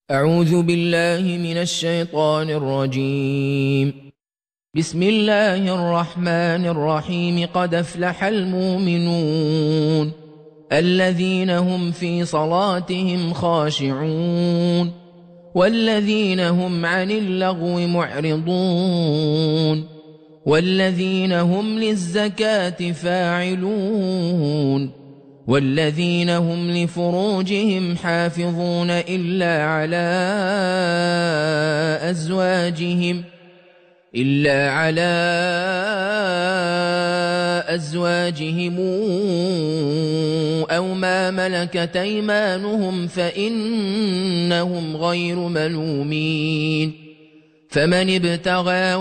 أعوذ بالله من الشيطان الرجيم. بسم الله الرحمن الرحيم. قد أفلح المؤمنون الذين هم في صلاتهم خاشعون والذين هم عن اللغو معرضون والذين هم للزكاة فاعلون والذين هم لفروجهم حافظون إلا على أزواجهم أو ما ملكت أيمانهم فإنهم غير ملومين. فمن ابتغى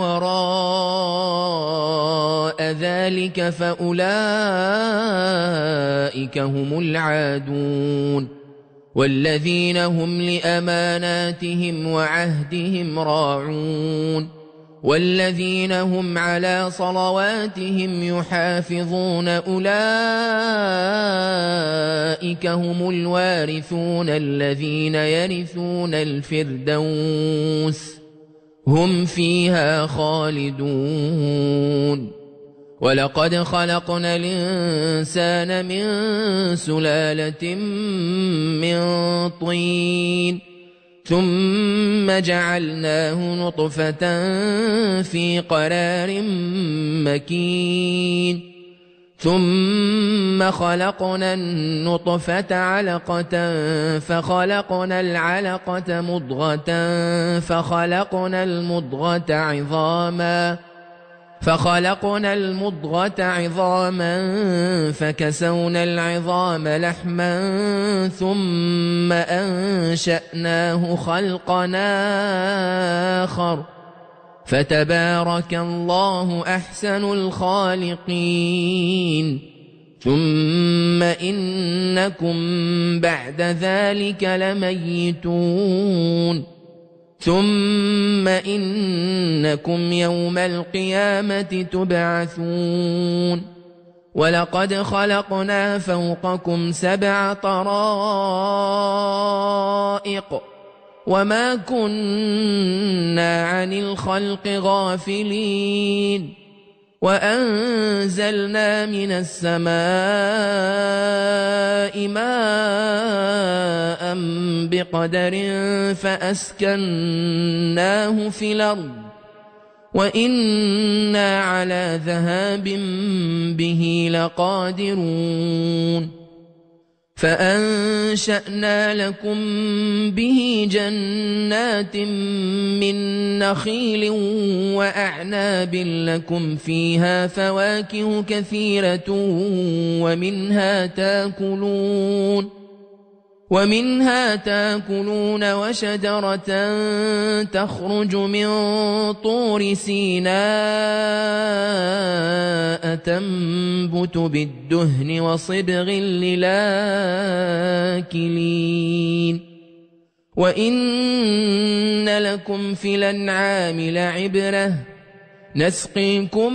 وراء ذلك فأولئك هم العادون والذين هم لأماناتهم وعهدهم راعون والذين هم على صلواتهم يحافظون أولئك هم الوارثون الذين يرثون الفردوس هم فيها خالدون. ولقد خلقنا الإنسان من سلالة من طين ثم جعلناه نطفة في قرار مكين ثم خلقنا النطفة علقة فخلقنا العلقة مضغة فخلقنا المضغة عظاما فكسونا العظام لحما ثم أنشأناه خلقا آخر فتبارك الله أحسن الخالقين. ثم إنكم بعد ذلك لميتون ثم إنكم يوم القيامة تبعثون. ولقد خلقنا فوقكم 7 طرائق وما كنا عن الخلق غافلين وأنزلنا من السماء ماء بقدر فأسكناه في الأرض وإنا على ذهاب به لقادرون. فأنشأنا لكم به جنات من نخيل وأعناب لكم فيها فواكه كثيرة ومنها تاكلون وشجرة تخرج من طور سيناء تنبت بالدهن وصبغ للآكلين. وإن لكم في الأنعام لعبرة نسقيكم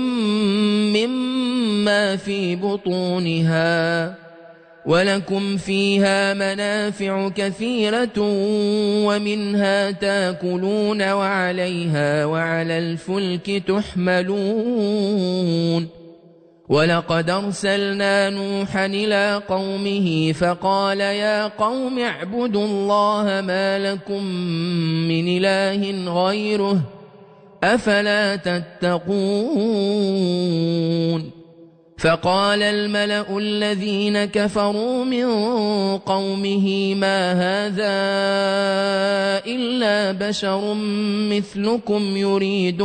مما في بطونها ولكم فيها منافع كثيرة ومنها تاكلون وعليها وعلى الفلك تحملون. ولقد أرسلنا نوحا إلى قومه فقال يا قوم اعبدوا الله ما لكم من إله غيره أفلا تتقون. فقال الملأ الذين كفروا من قومه ما هذا إلا بشر مثلكم يريد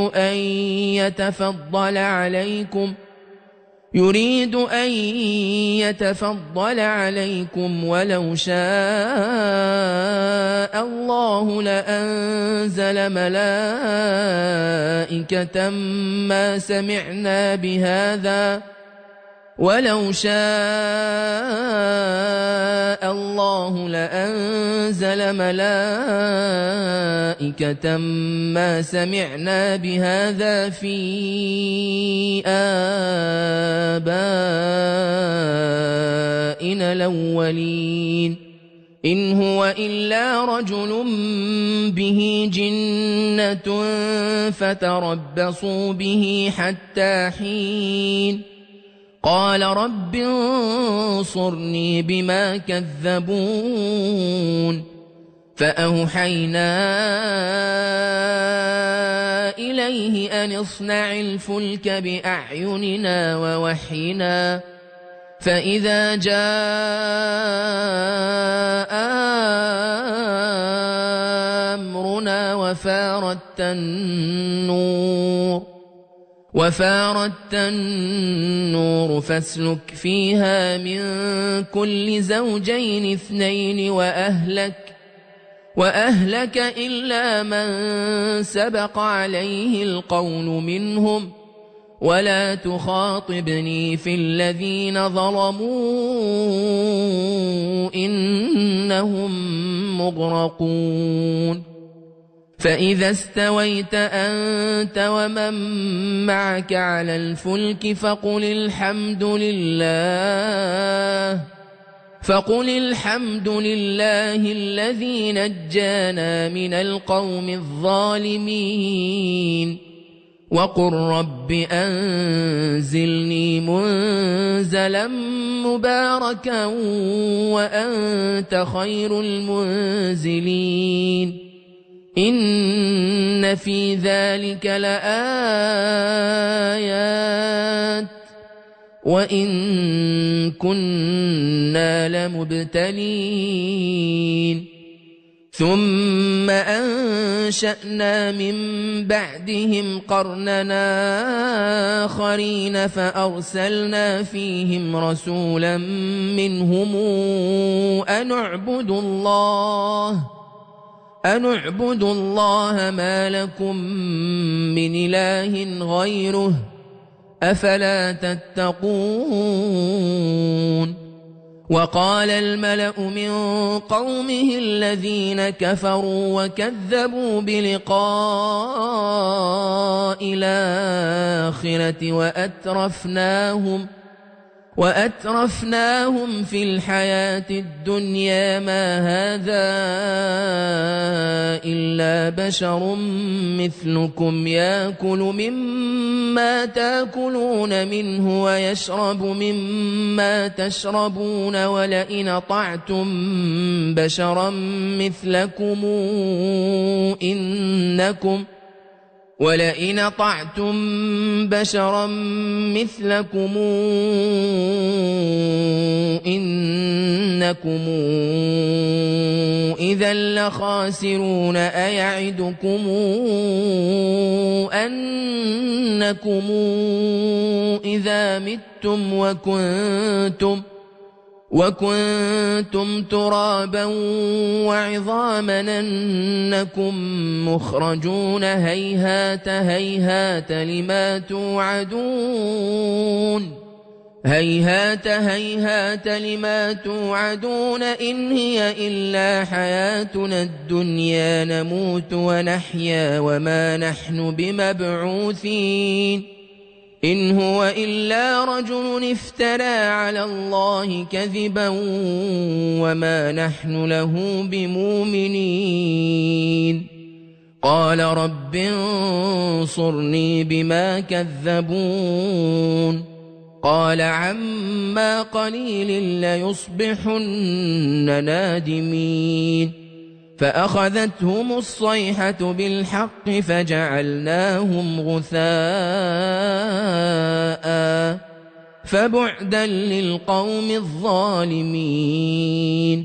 أن يتفضل عليكم ولو شاء الله لأنزل ملائكة ما سمعنا بهذا ولو شاء الله لأنزل ملائكة ما سمعنا بهذا في آبائنا الأولين إن هو إلا رجل به جنة فتربصوا به حتى حين قال رب انصرني بما كذبون فأوحينا إليه أن اصنع الفلك بأعيننا ووحينا فإذا جاء أمرنا وفارت النور فاسلك فيها من كل زوجين اثنين وأهلك إلا من سبق عليه القول منهم ولا تخاطبني في الذين ظلموا إنهم مغرقون فإذا استويت أنت ومن معك على الفلك فقل الحمد لله الذي نجانا من القوم الظالمين وقل رب أنزلني منزلا مباركا وأنت خير المنزلين إن في ذلك لآيات وإن كنا لمبتلين ثم أنشأنا من بعدهم قرننا آخرين فأرسلنا فيهم رسولا منهم أن اعبدوا الله ما لكم من إله غيره أفلا تتقون وقال الملأ من قومه الذين كفروا وكذبوا بلقاء الآخرة وأترفناهم في الحياة الدنيا ما هذا إلا بشر مثلكم يأكل مما تأكلون منه ويشرب مما تشربون ولئن أطعتم بشرا مثلكم إنكم إذا لخاسرون أيعدكم أنكم إذا متم وكنتم ترابا وعظاما أنكم مخرجون هيهات لما توعدون إن هي إلا حياتنا الدنيا نموت ونحيا وما نحن بمبعوثين إن هو إلا رجل افترى على الله كذبا وما نحن له بمؤمنين قال رب انصرني بما كذبون قال عما قليل ليصبحن نادمين فأخذتهم الصيحة بالحق فجعلناهم غثاء فبعدا للقوم الظالمين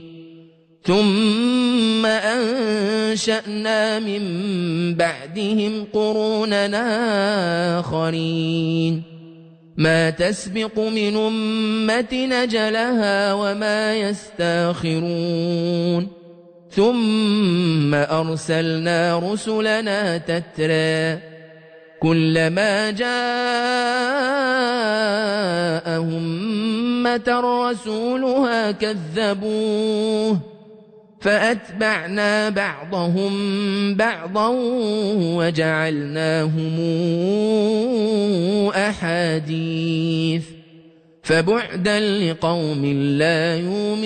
ثم أنشأنا من بعدهم قروننا آخرين ما تسبق من أمة نجلها وما يستاخرون ثم أرسلنا رسلنا تترى كلما جاء أمة رسولها كذبوه فأتبعنا بعضهم بعضا وجعلناهم أحاديث فبعدا لقوم لا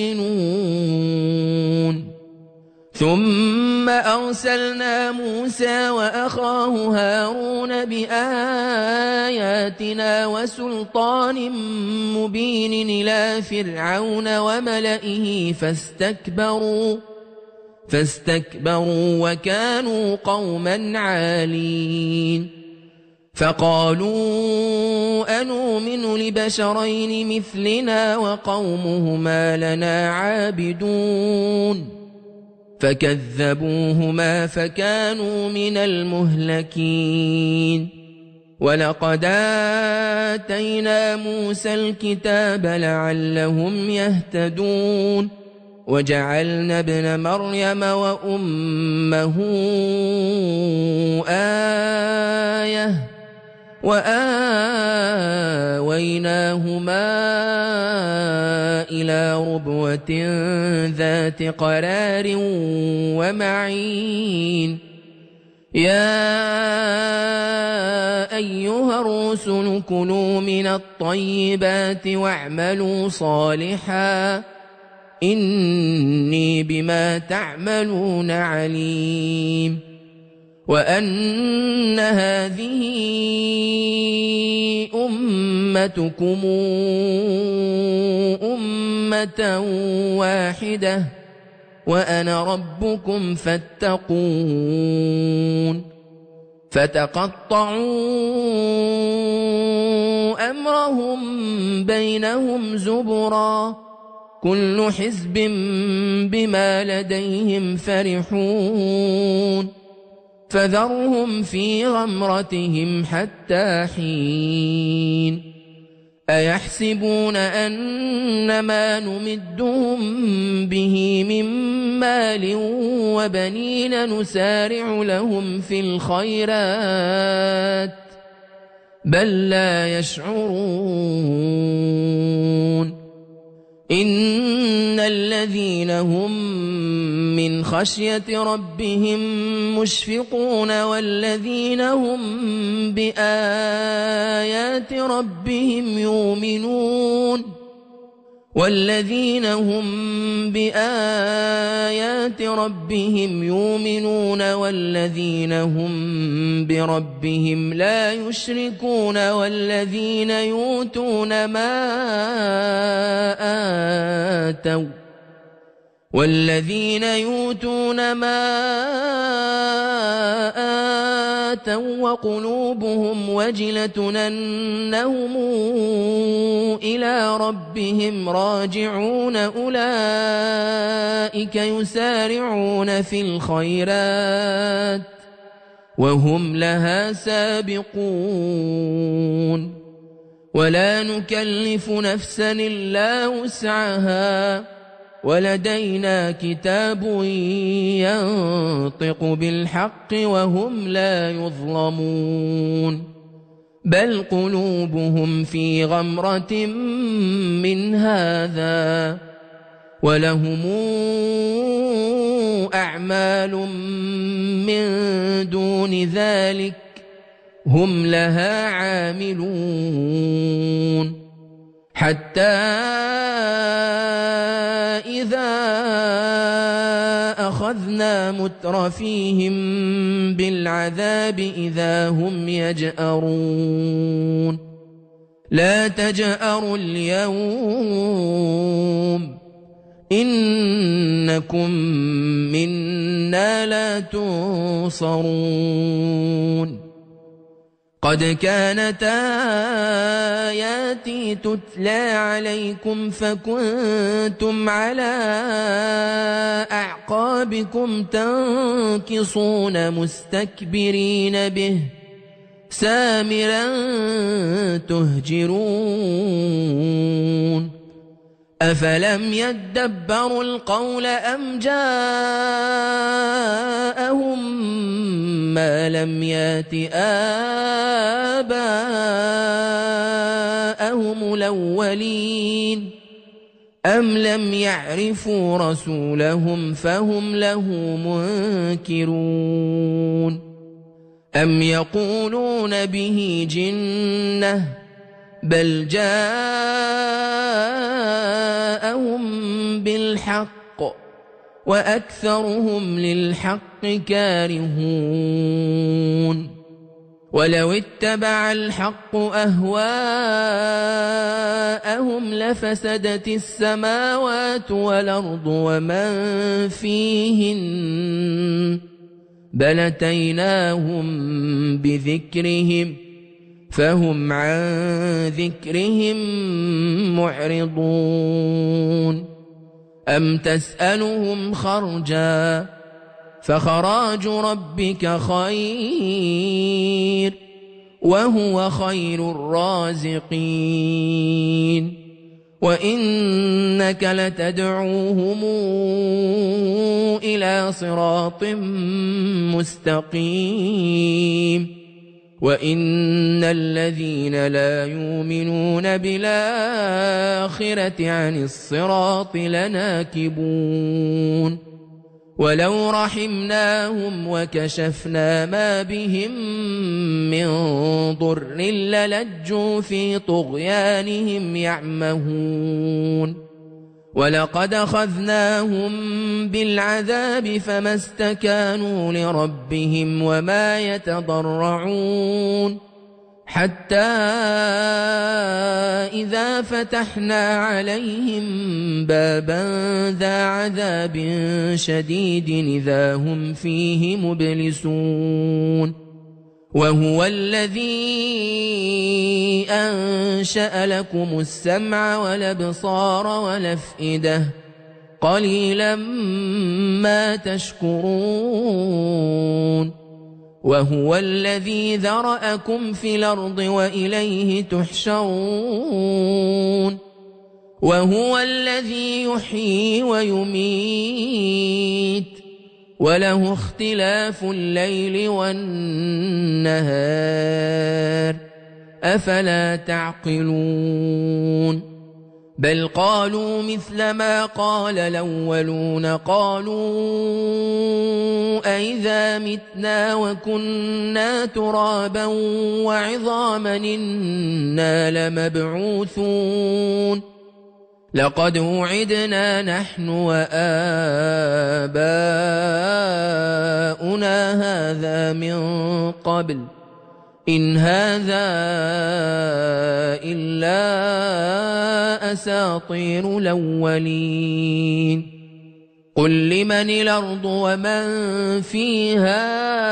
يؤمنون. ثم أرسلنا موسى وأخاه هارون بآياتنا وسلطان مبين إلى فرعون وملئه فاستكبروا وكانوا قوما عالين. فقالوا أنؤمن لبشرين مثلنا وقومهما لنا عابدون. فكذبوهما فكانوا من المهلكين. ولقد آتينا موسى الكتاب لعلهم يهتدون. وجعلنا ابن مريم وأمه آية وآويناهما إلى ربوة ذات قرار ومعين. يا أيها الرسل كلوا من الطيبات واعملوا صالحا إني بما تعملون عليم. وأن هذه أمتكم أمة واحدة وأنا ربكم فاتقون. فتقطعوا أمرهم بينهم زبرا كل حزب بما لديهم فرحون. فذرهم في غمرتهم حتى حين. أيحسبون أن ما نمدهم به من مال وبنين نسارع لهم في الخيرات بل لا يشعرون. إن الذين هم من خشية ربهم مشفقون والذين هم بآيات ربهم يؤمنون والذين هم بربهم لا يشركون والذين يؤتون ما آتوا وقلوبهم وجلة أنهم إلى ربهم راجعون أولئك يسارعون في الخيرات وهم لها سابقون. ولا نكلف نفسا إلا وسعها ولدينا كتاب ينطق بالحق وهم لا يظلمون. بل قلوبهم في غمرة من هذا ولهم أعمال من دون ذلك هم لها عاملون. حتى إذا أخذنا مترفيهم بالعذاب إذا هم يجأرون. لا تجأروا اليوم إنكم منا لا تنصرون. قد كانت آياتي تتلى عليكم فكنتم على أعقابكم تنكصون مستكبرين به سامرا تهجرون. أفلم يدبروا القول أم جاءهم ما لم يات آباءهم الأولين أم لم يعرفوا رسولهم فهم له منكرون. أم يقولون به جنة بل جاءهم بالحق وأكثرهم للحق كارهون ولو اتبع الحق أهواءهم لفسدت السماوات والأرض ومن فيهن بل أتيناهم بذكرهم فهم عن ذكرهم معرضون أم تسألهم خرجا فخراج ربك خير وهو خير الرازقين وإنك لتدعوهم إلى صراط مستقيم وإن الذين لا يؤمنون بالآخرة عن الصراط لناكبون ولو رحمناهم وكشفنا ما بهم من ضر للجوا في طغيانهم يعمهون ولقد أخذناهم بالعذاب فما استكانوا لربهم وما يتضرعون حتى إذا فتحنا عليهم بابا ذا عذاب شديد إذا هم فيه مبلسون وهو الذي أنشأ لكم السمع والأبصار والأفئدة قليلا ما تشكرون وهو الذي ذرأكم في الأرض وإليه تحشرون وهو الذي يحيي ويميت وله اختلاف الليل والنهار أفلا تعقلون بل قالوا مثل ما قال الأولون قالوا أئذا متنا وكنا ترابا وعظاما إنا لمبعوثون لقد وعدنا نحن وآباؤنا هذا من قبل إن هذا إلا أساطير الأولين قل لمن الأرض ومن فيها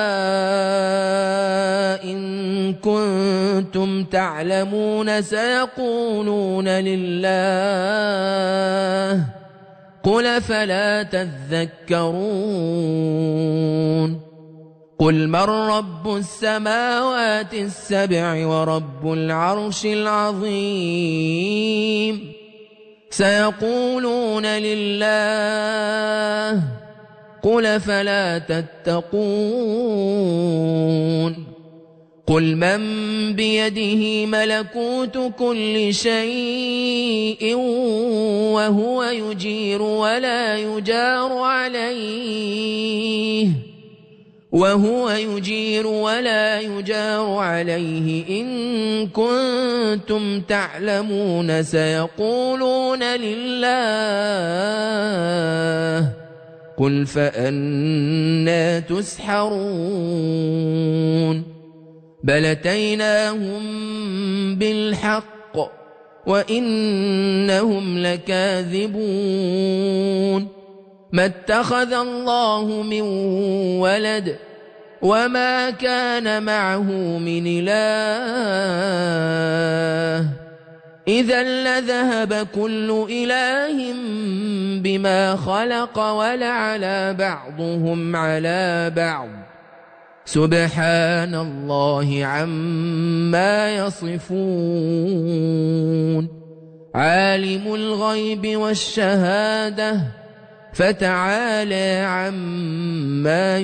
إن كنتم تعلمون سيقولون لله قل فلا تذكرون قل من رب السماوات السبع ورب العرش العظيم سيقولون لله قل فلا تتقون قل من بيده ملكوت كل شيء وهو يجير ولا يجار عليه إن كنتم تعلمون سيقولون لله قل فأنى تسحرون بل أتيناهم بالحق وإنهم لكاذبون ما اتخذ الله من ولد وما كان معه من إله إذا لذهب كل إله بما خلق ولعلى بعضهم على بعض سبحان الله عما يصفون عالم الغيب والشهادة فتعالى عما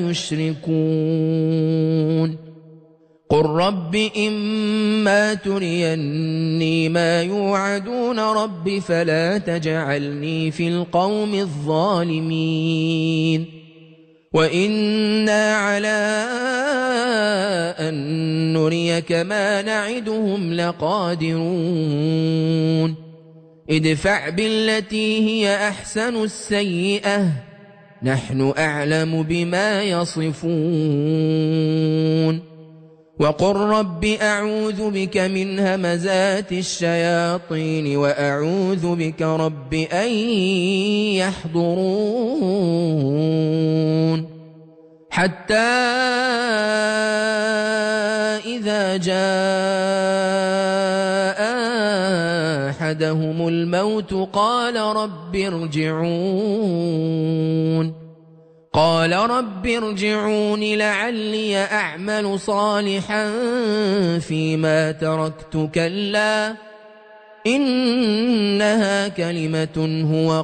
يشركون قل رب إما تريني ما يوعدون رب فلا تجعلني في القوم الظالمين وإنا على أن نريك إنك ما نعدهم لقادرون ادفع بالتي هي أحسن السيئة نحن أعلم بما يصفون وقل رب أعوذ بك من همزات الشياطين وأعوذ بك رب أن يحضرون حتى إذا جاء أحدهم الموت قال رب ارجعون لعلي أعمل صالحا فيما تركت كلا إنها كلمة هو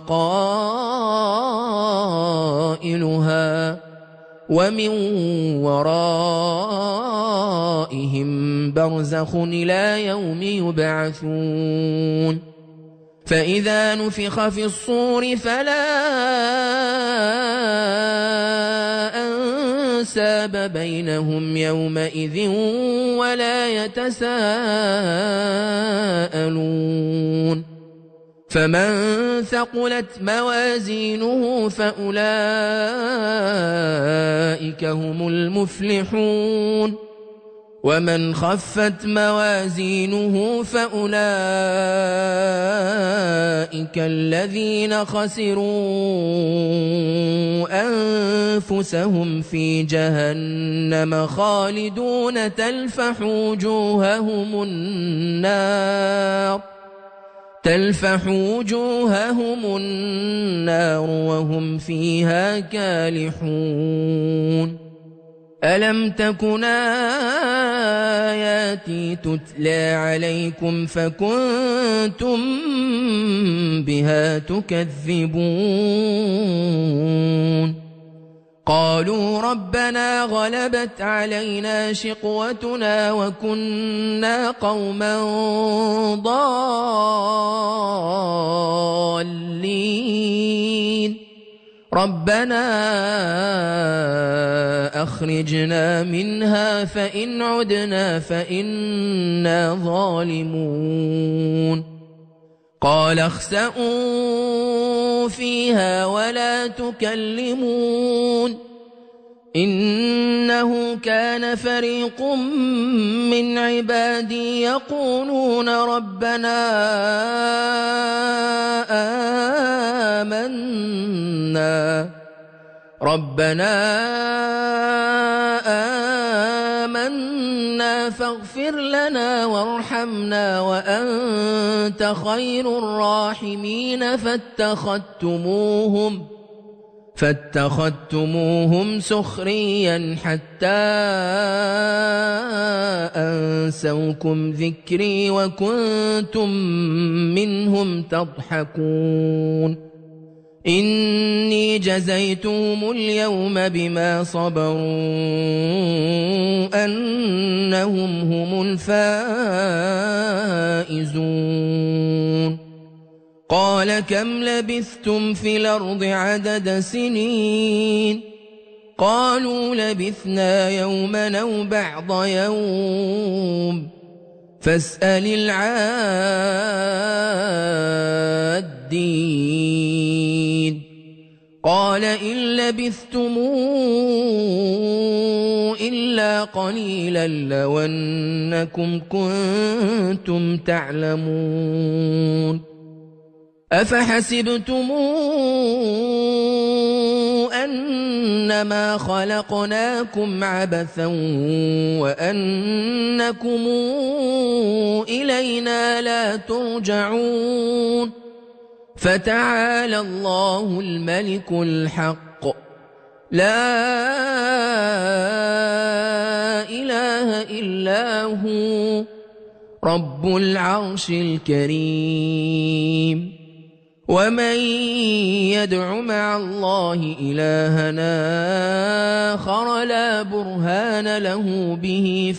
قائلها ومن ورائهم برزخ إلى يوم يبعثون فإذا نفخ في الصور فلا أنساب بينهم يومئذ ولا يتساءلون فمن ثقلت موازينه فأولئك هم المفلحون ومن خفت موازينه فأولئك الذين خسروا أنفسهم في جهنم خالدون تلفح وجوههم النار وهم فيها كالحون ألم تكن آياتي تتلى عليكم فكنتم بها تكذبون قالوا ربنا غلبت علينا شقوتنا وكنا قوما ضالين ربنا أخرجنا منها فإن عدنا فإنا ظالمون قال اخسئوا فيها ولا تكلمون إنه كان فريق من عبادي يقولون ربنا آمنا فاغفر لنا وارحمنا وأنت خير الراحمين فاتخذتموهم سخريا حتى أنسوكم ذكري وكنتم منهم تضحكون إني جزيتهم اليوم بما صبروا أنهم هم الفائزون قال كم لبثتم في الأرض عدد سنين قالوا لبثنا يوما أو بعض يوم فاسأل العادين قال إن لبثتم إلا قليلا لو أنكم كنتم تعلمون أفحسبتم أنما خلقناكم عبثا وأنكم إلينا لا ترجعون فتعالى الله الملك الحق لا إله إلا هو رب العرش الكريم ومن يدع مع الله إلهنا آخر لا برهان له به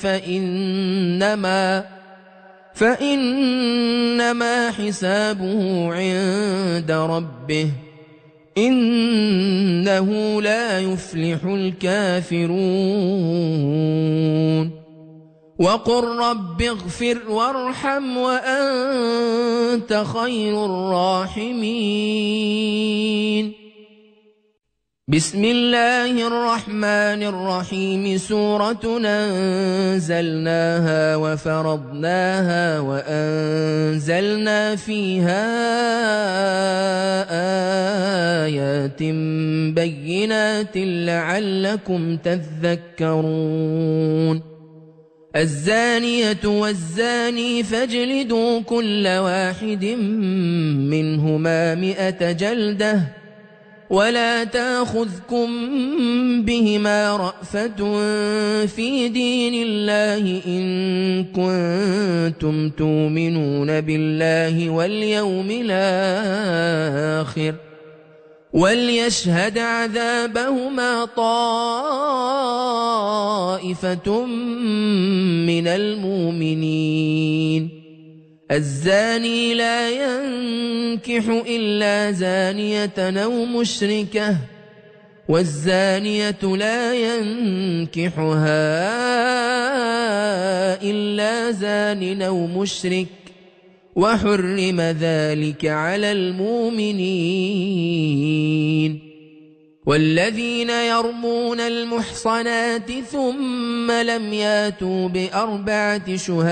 فإنما حسابه عند ربه إنه لا يفلح الكافرون وقل رب اغفر وارحم وأنت خير الراحمين. بسم الله الرحمن الرحيم. سورة أنزلناها وفرضناها وأنزلنا فيها آيات بينات لعلكم تذكرون. الزانية والزاني فاجلدوا كل واحد منهما 100 جلدة ولا تأخذكم بهما رأفة في دين الله إن كنتم تؤمنون بالله واليوم الآخر وليشهد عذابهما طائفة من المؤمنين. الزاني لا ينكح إلا زانية أو مشركة والزانية لا ينكحها إلا زان أو مشرك وحرم ذلك على المؤمنين. والذين يرمون المحصنات ثم لم ياتوا ب4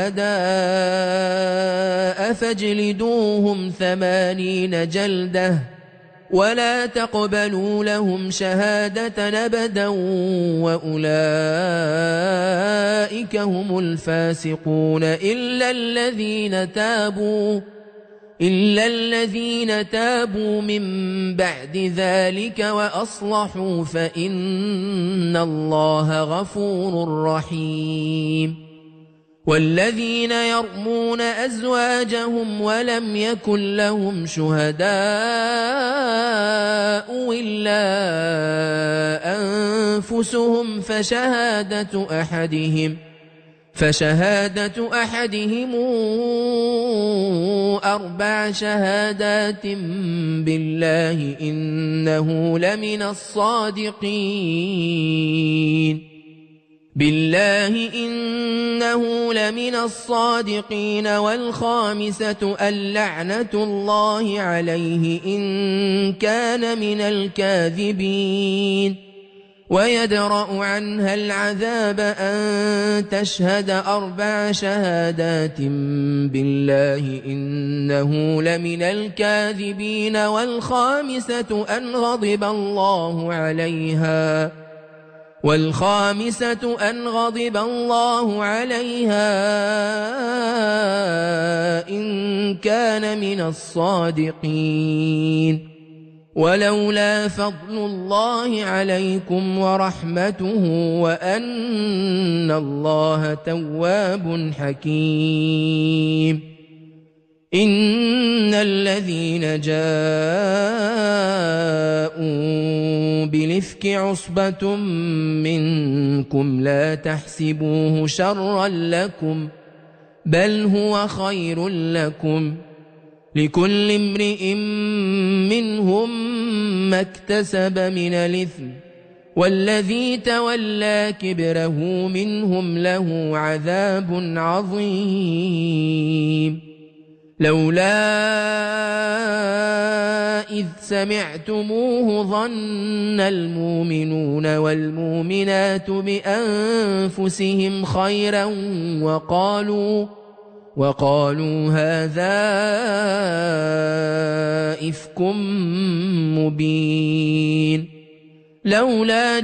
شهداء فاجلدوهم 80 جلدة ولا تقبلوا لهم شهادة أبدا وأولئك هم الفاسقون إلا الذين تابوا من بعد ذلك وأصلحوا فإن الله غفور رحيم. والذين يرمون أزواجهم ولم يكن لهم شهداء إلا أنفسهم فشهادة أحدهم 4 شهادات بالله إنه لمن الصادقين والخامسة اللعنة الله عليه إن كان من الكاذبين ويدرأ عنها العذاب أن تشهد 4 شهادات بالله إنه لمن الكاذبين والخامسة أن غضب الله عليها إن كان من الصادقين. ولولا فضل الله عليكم ورحمته وأن الله تواب حكيم. إن الذين جاءوا بالإفك عصبة منكم لا تحسبوه شرا لكم بل هو خير لكم لكل امرئ منهم ما اكتسب من الإثم والذي تولى كبره منهم له عذاب عظيم. لولا إذ سمعتموه ظن المؤمنون والمؤمنات بأنفسهم خيرا وقالوا هذا إفك مبين. لولا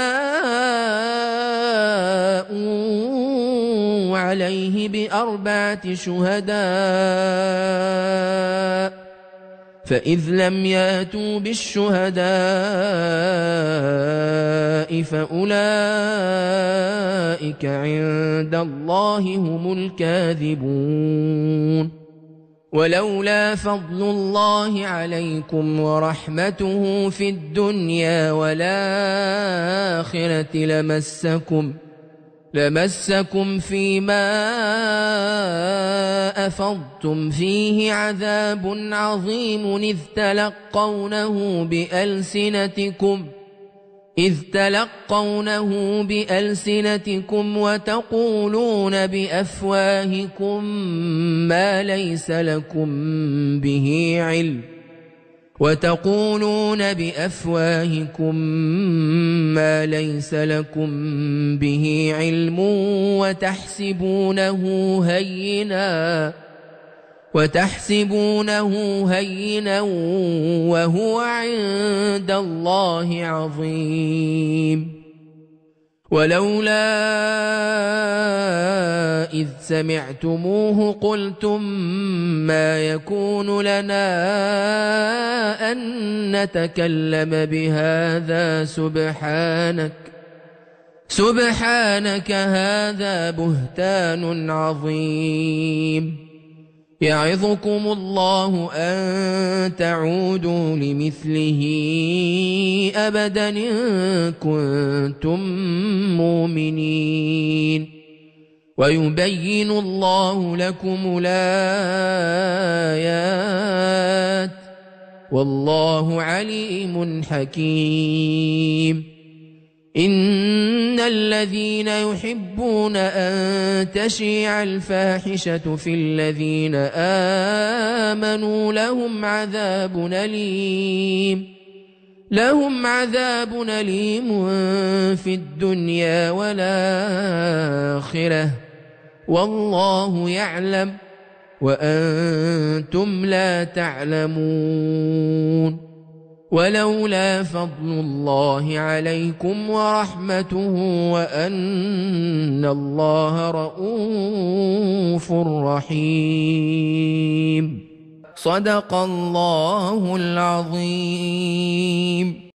جاءوا عليه ب4 شهداء فإذ لم ياتوا بالشهداء فأولئك عند الله هم الكاذبون. ولولا فضل الله عليكم ورحمته في الدنيا والآخرة لمسكم فيما أفضتم فيه عذاب إذ تلقونه بألسنتكم وتقولون بأفواهكم ما ليس لكم به علم وتحسبونه هينا وهو عند الله عظيم. ولولا إذ سمعتموه قلتم ما يكون لنا أن نتكلم بهذا سبحانك هذا بهتان عظيم. يعظكم الله أن تعودوا لمثله أبدا إن كنتم مؤمنين. ويبين الله لكم الآيات والله عليم حكيم. إن الذين يحبون أن تشيع الفاحشة في الذين آمنوا لهم عذاب أليم في الدنيا والآخرة والله يعلم وأنتم لا تعلمون. ولولا فضل الله عليكم ورحمته وأن الله رؤوف رحيم. صدق الله العظيم.